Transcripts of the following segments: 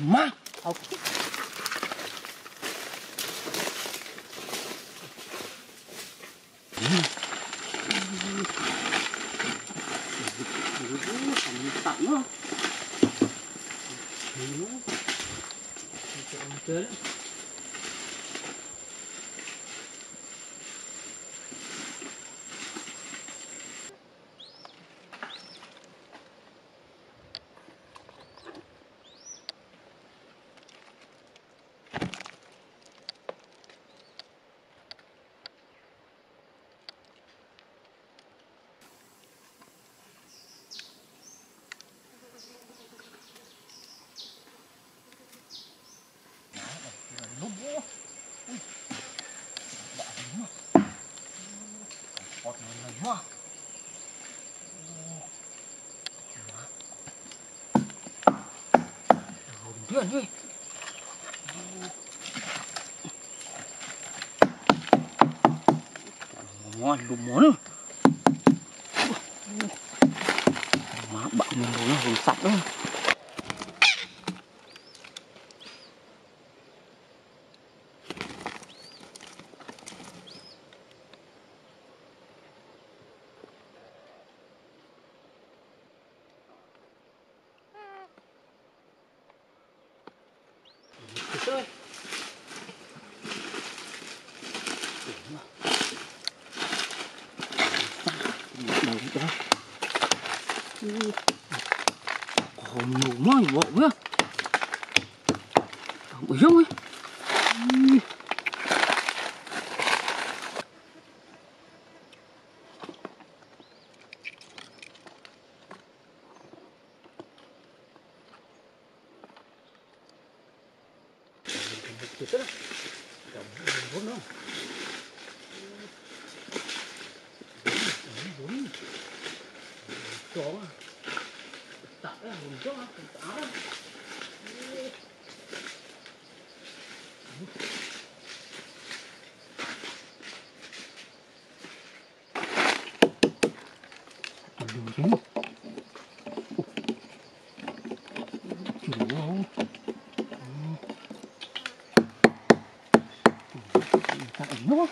má. Tặng nó. Chơi. Wow. Điên đi. Ngon lùm món nữa. Má bạn mình nó hồi sạch đó. Chơi. Hồn nhiều quá bộ nhá. Bởi giống ấy. Chết đó. Vốn đâu. Vốn. Chó à. Tạ cái hồn chó á, tạ đó. Đừng chứ. Nó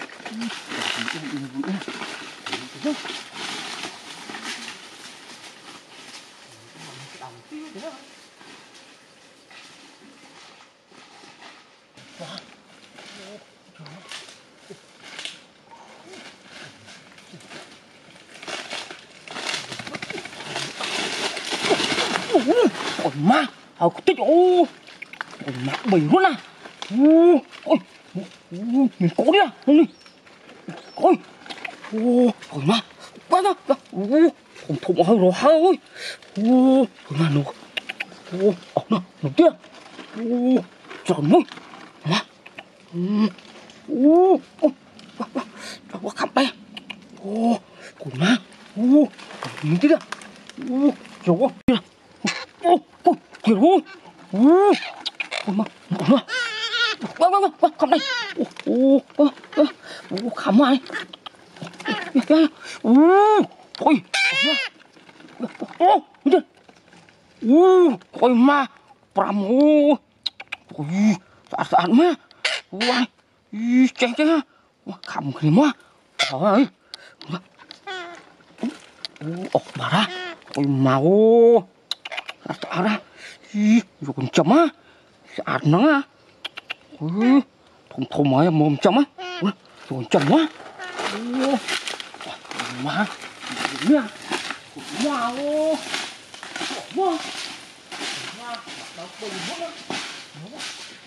ôi má, tích ô, ôi má bầy luôn à, ôi, nhìn cố đi à, đi, ôi, ôi má, quá ra, thùng thùng hơi rồi hơi, ôi má nó, nó kia, tròn mũi, má, quá khăm bay, ôi má, nhìn tí kìa, trời ơi. Kiểu ôi mà cầm đây khám ai ôi ôi ma pram ôi sạn má ôi chén chén khám cái má ôi bà ra ôi máu tạ ra rồi còn chấm á sạt nó á thùng thùng ấy mồm chấm á rồi còn chấm á má nha wow wow đâu bự quá